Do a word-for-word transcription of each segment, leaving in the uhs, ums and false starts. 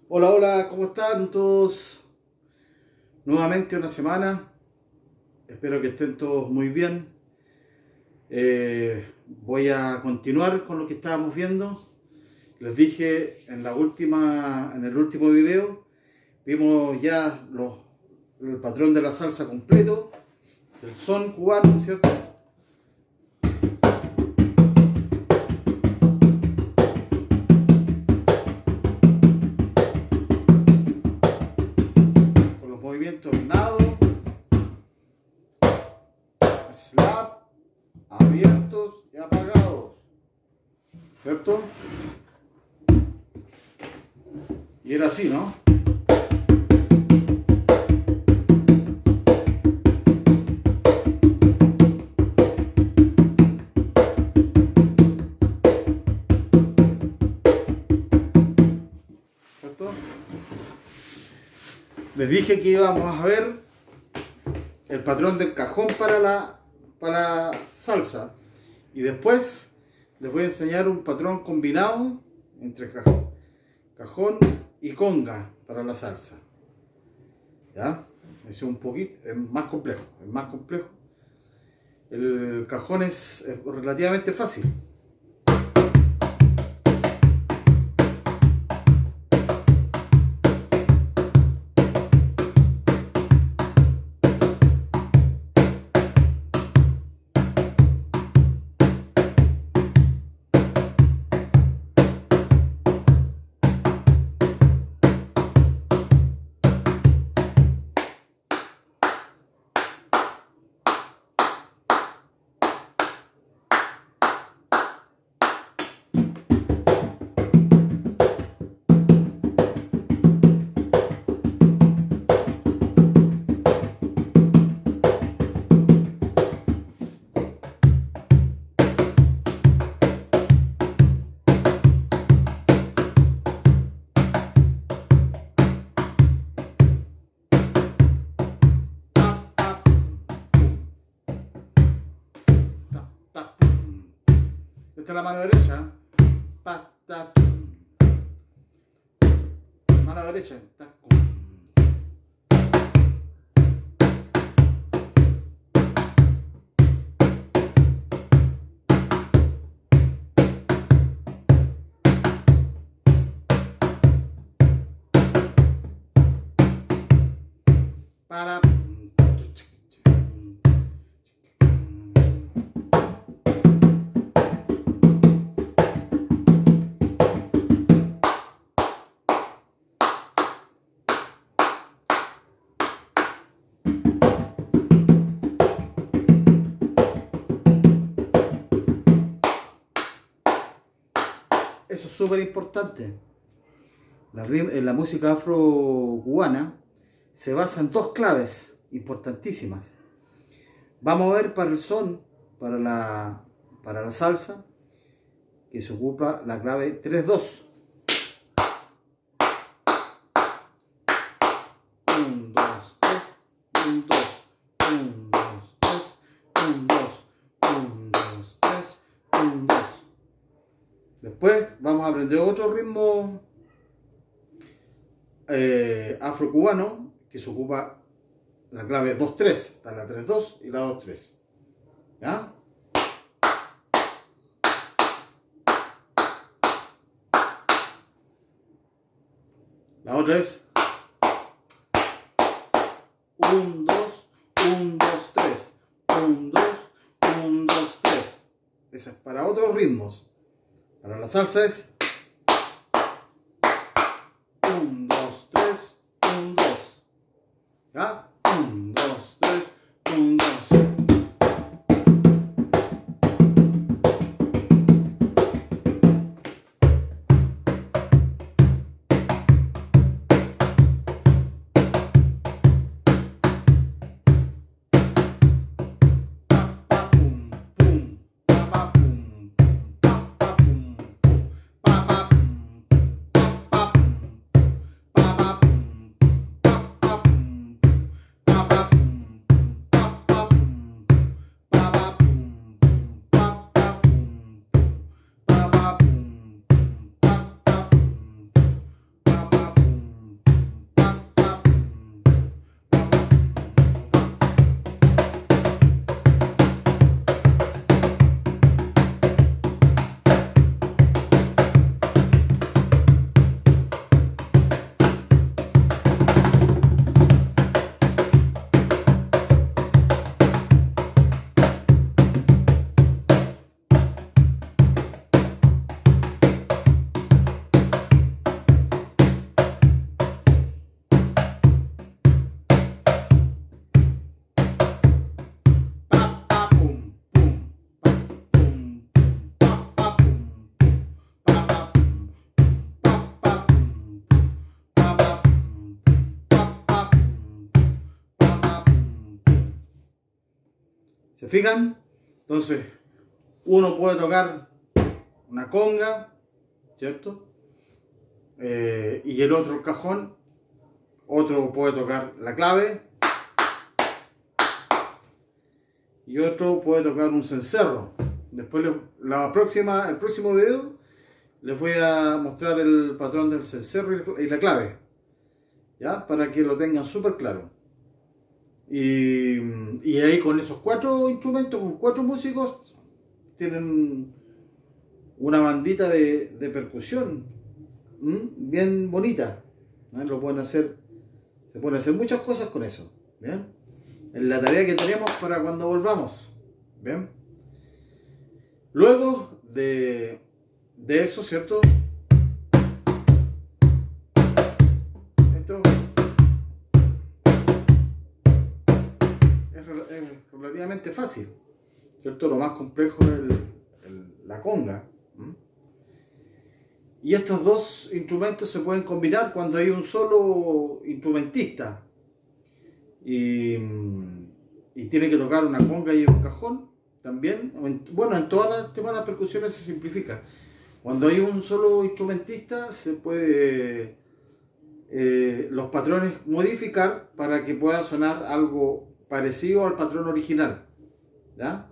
Hola, hola, ¿cómo están todos? Nuevamente una semana. Espero que estén todos muy bien. Eh, voy a continuar con lo que estábamos viendo. Les dije en la última, en el último video, vimos ya los, el patrón de la salsa completo, del son cubano, ¿cierto? Movimientos nado, slap, abiertos y apagados, ¿cierto? Y era así, ¿no? ¿Cierto? Les dije que íbamos a ver el patrón del cajón para la, para la salsa. Y después les voy a enseñar un patrón combinado entre cajón, cajón y conga para la salsa. ¿Ya? Es un poquito, es más complejo, es más complejo. El cajón es, es relativamente fácil. Esta es la mano derecha. Pa, ta, tum. Mano derecha. Ta, cum. Para. Eso es súper importante. La, en la música afro-cubana se basa en dos claves importantísimas. Vamos a ver para el son, para la, para la salsa, que se ocupa la clave tres dos. uno, dos, tres, uno, dos, uno, dos, tres, uno, dos, uno, dos, tres, uno, dos. Después vamos a aprender otro ritmo eh, afro-cubano que se ocupa la clave dos tres, está la tres dos y la dos tres. ¿Ya? La otra es uno dos, uno dos tres, uno dos, uno dos tres. Esa es para otros ritmos. Para la salsa es uno, dos, tres, uno, dos. ¿Ya? uno, dos, tres, uno, dos. ¿Se fijan? Entonces, uno puede tocar una conga, ¿cierto? Eh, y el otro cajón, otro puede tocar la clave y otro puede tocar un cencerro. Después, la próxima, el próximo video les voy a mostrar el patrón del cencerro y la clave, ¿ya? Para que lo tengan súper claro. Y, y ahí con esos cuatro instrumentos, con cuatro músicos, tienen una bandita de, de percusión, ¿m? Bien bonita, ¿no? Lo pueden hacer, se pueden hacer muchas cosas con eso, ¿bien? Es la tarea que tenemos para cuando volvamos, ¿bien? Luego de, de eso, ¿cierto? Esto es, es relativamente fácil, ¿cierto? Lo más complejo es el, el, la conga. ¿Mm? Y estos dos instrumentos se pueden combinar cuando hay un solo instrumentista y, y tiene que tocar una conga y un cajón también. Bueno, en todas las temas de las percusiones se simplifica. Cuando hay un solo instrumentista se puede eh, los patrones modificar para que pueda sonar algo parecido al patrón original, ¿ya?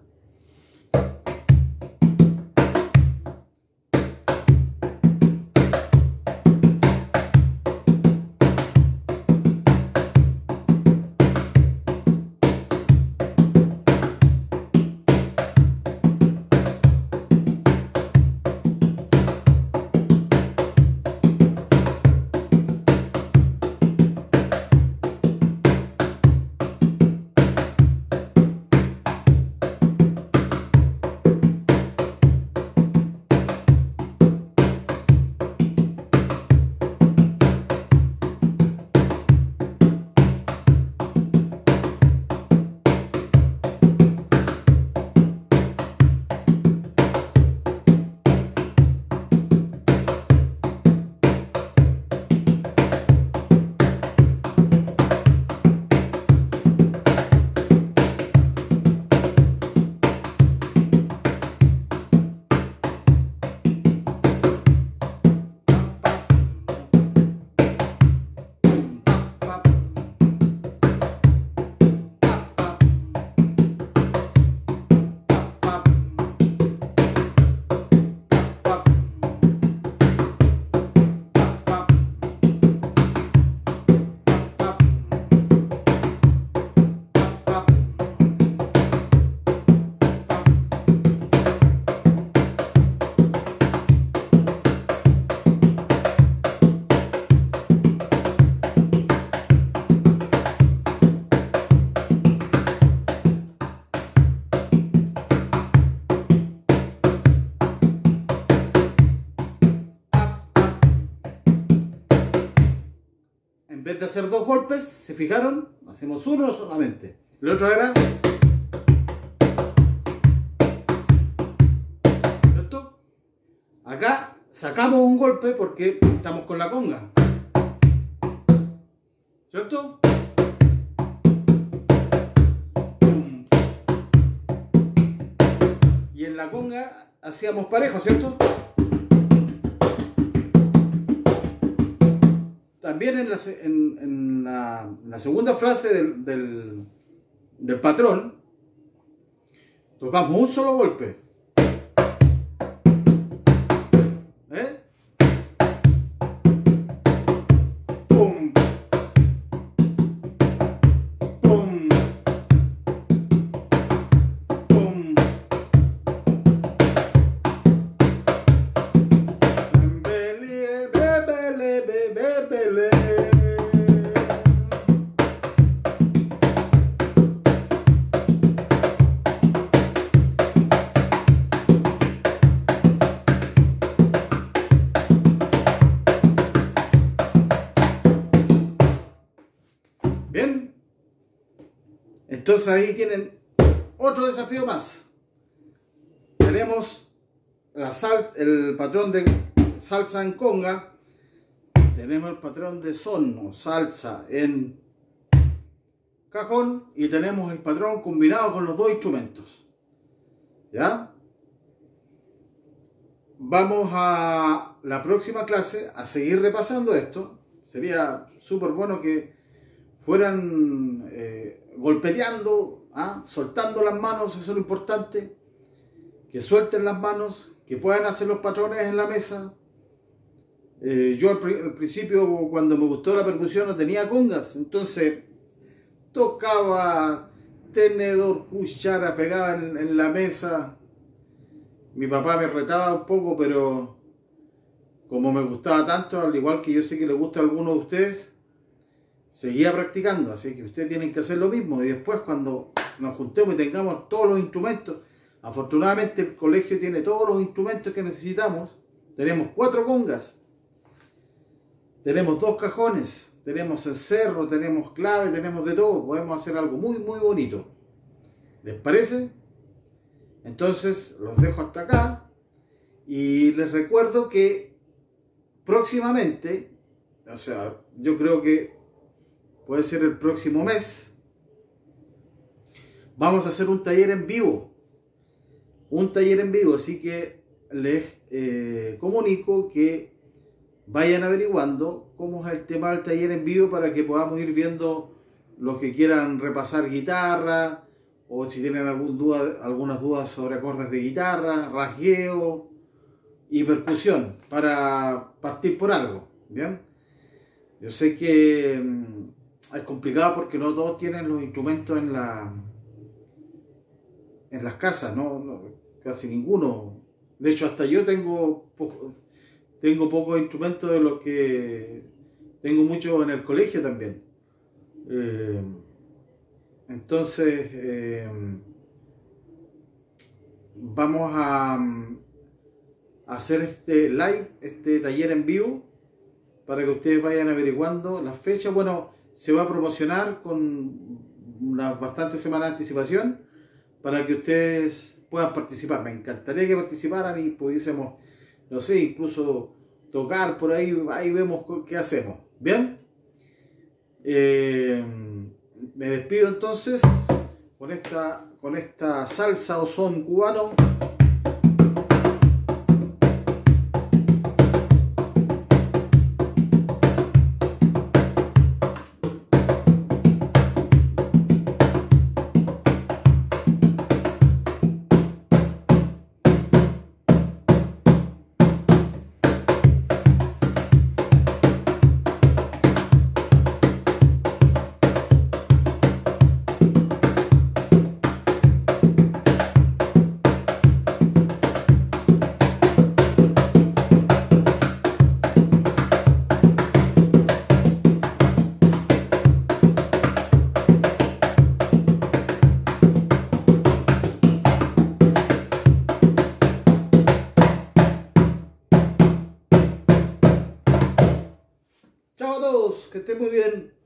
En vez de hacer dos golpes, ¿se fijaron? Hacemos uno solamente. El otro era... ¿cierto? Acá sacamos un golpe porque estamos con la conga, ¿cierto? Pum. Y en la conga hacíamos parejo, ¿cierto? También en la, en, en la, en la segunda frase del, del, del patrón tocamos un solo golpe. ¿Eh? Pum. Pum. Pum. Bele, bele, bele, bele. Bien, entonces ahí tienen otro desafío más. Tenemos la sal, el patrón de salsa en conga, tenemos el patrón de son o salsa en cajón y tenemos el patrón combinado con los dos instrumentos. ¿Ya? Vamos a la próxima clase a seguir repasando esto. Sería súper bueno que fueran eh, golpeteando, ¿ah? soltando las manos, eso es lo importante. Que suelten las manos, que puedan hacer los patrones en la mesa. Eh, yo al, al principio, cuando me gustó la percusión, no tenía congas, entonces tocaba tenedor, cuchara, pegaba en, en la mesa. Mi papá me retaba un poco, pero como me gustaba tanto, al igual que yo sé que le gusta a algunos de ustedes, seguía practicando. Así que ustedes tienen que hacer lo mismo. Y después, cuando nos juntemos y tengamos todos los instrumentos, afortunadamente el colegio tiene todos los instrumentos que necesitamos. Tenemos cuatro congas, tenemos dos cajones, tenemos encerro, tenemos clave, tenemos de todo. Podemos hacer algo muy, muy bonito. ¿Les parece? Entonces los dejo hasta acá y les recuerdo que próximamente, o sea, yo creo que puede ser el próximo mes, vamos a hacer un taller en vivo. Un taller en vivo, así que les eh, comunico que vayan averiguando cómo es el tema del taller en vivo para que podamos ir viendo los que quieran repasar guitarra, o si tienen algún duda, algunas dudas sobre acordes de guitarra, rasgueo y percusión, para partir por algo. ¿Bien? Yo sé que mmm, es complicado porque no todos tienen los instrumentos en la en las casas, no, no casi ninguno. De hecho, hasta yo tengo poco, tengo pocos instrumentos de los que tengo muchos en el colegio también. Eh, Entonces, eh, vamos a, a hacer este live, este taller en vivo, para que ustedes vayan averiguando las fechas. Bueno, se va a promocionar con una bastante semana de anticipación para que ustedes puedan participar. Me encantaría que participaran y pudiésemos, no sé, incluso tocar por ahí, ahí vemos qué hacemos. ¿Bien? Eh, Me despido entonces con esta, con esta salsa o son cubano. Chao a todos, que estén muy bien.